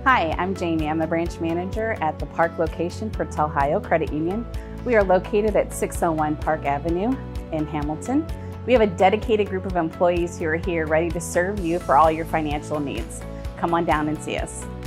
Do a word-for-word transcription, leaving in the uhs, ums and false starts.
Hi, I'm Jamie. I'm the branch manager at the Park location for Telhio Credit Union. We are located at six oh one Park Avenue in Hamilton. We have a dedicated group of employees who are here ready to serve you for all your financial needs. Come on down and see us.